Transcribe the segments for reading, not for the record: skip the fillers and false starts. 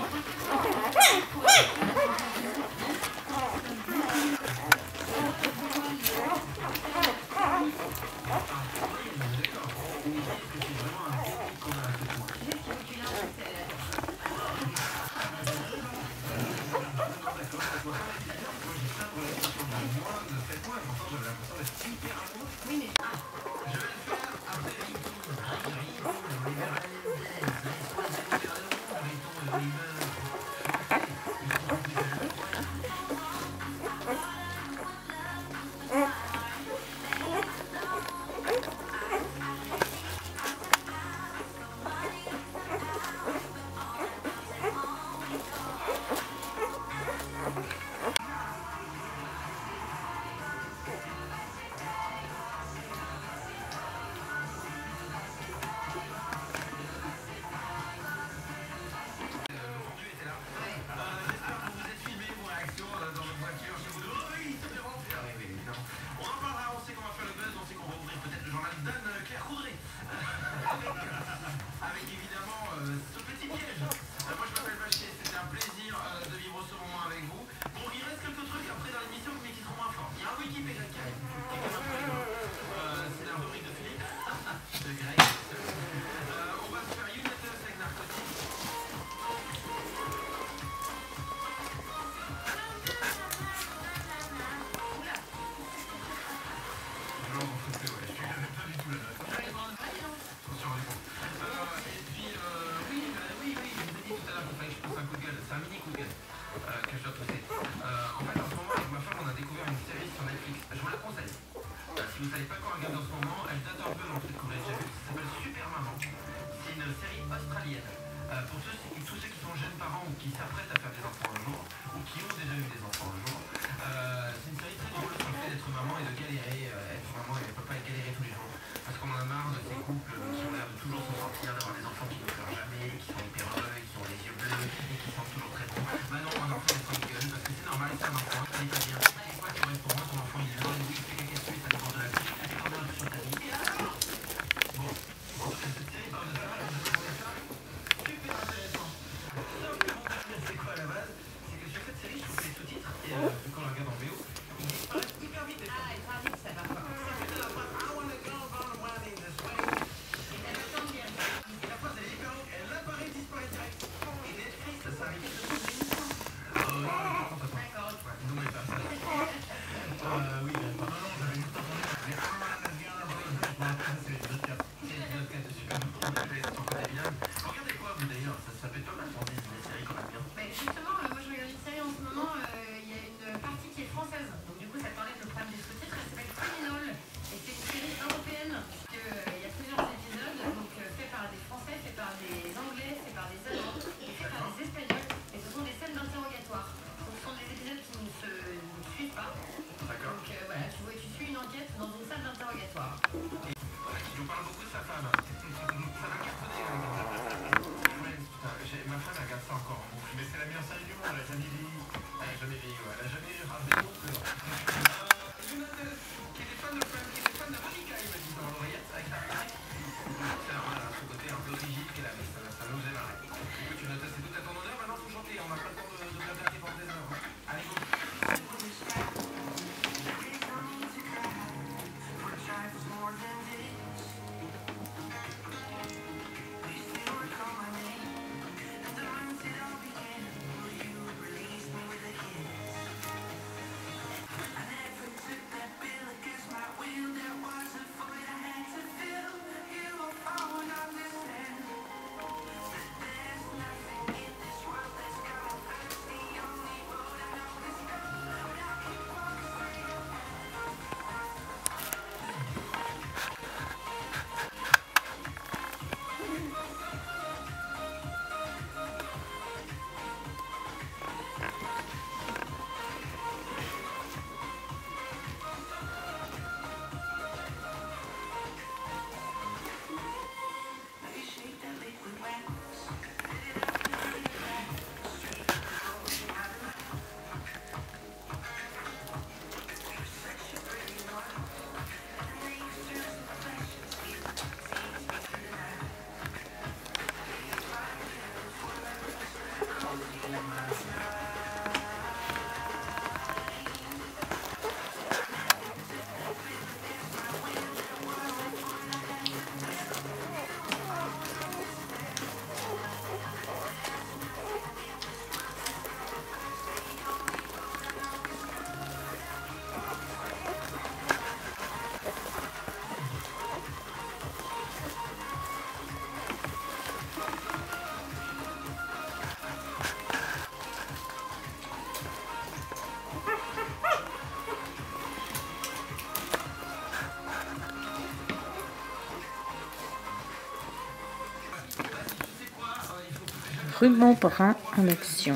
vous savez pas quoi regarder en ce moment, elle date un peu, donc peut-être que vous l'avez déjà vu, ça s'appelle Super Maman. C'est une série australienne. Pour tous ceux qui sont jeunes parents ou qui s'apprêtent à faire des enfants un jour, ou qui ont déjà eu des enfants un jour, c'est une série très drôle sur le fait d'être maman et de galérer. Être maman et papa et galérer tous les jours. Parce qu'on en a marre de ces couples qui ont l'air de toujours s'en sortir, d'avoir des enfants qui ne pleurent jamais, qui sont hyper heureux, qui ont les yeux bleus et qui sentent toujours très bon. Bah non, un enfant il se gueule parce que c'est normal, c'est un enfant, ça n'est pas bien. Et quoi, tu restes pour moi, ton enfant il est heureux, il fait caca dessus, ça dépend de la vie, tu t'en un peu sur ta vie. Bon, cette série parle de ça, je trouvais ça super intéressant. Sauf que mon problème, c'est quoi à la base? C'est que sur cette série, je trouve que les sous-titres, et quand on la regarde en VO, ils disparaissent hyper vite. Ah, ils parlent vite, ça va pas. Ruban brun en action.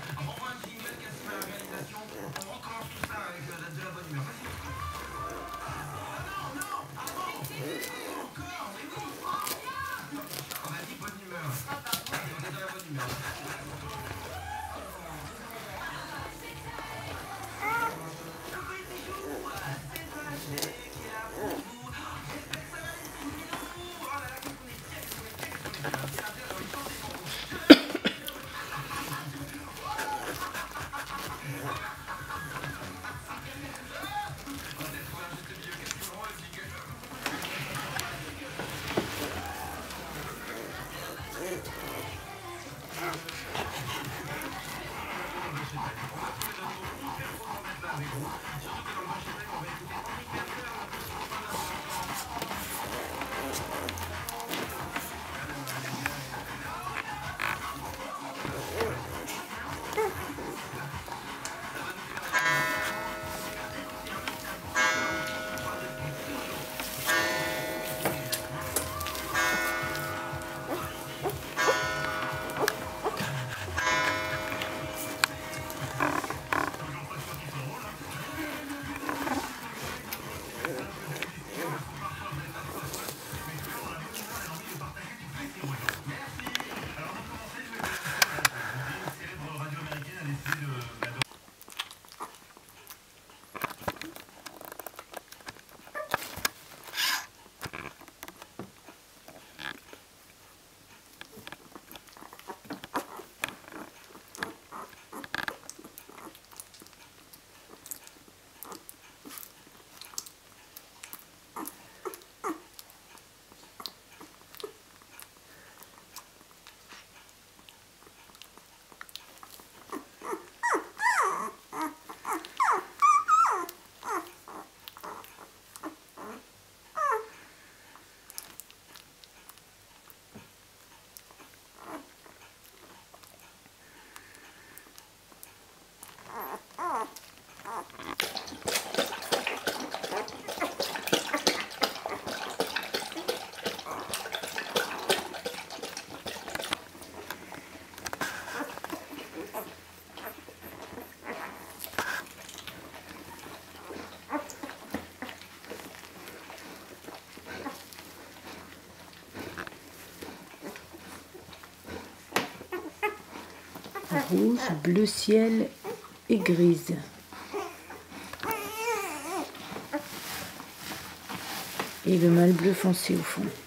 Rouge, bleu ciel et grise. Et le mâle bleu foncé au fond.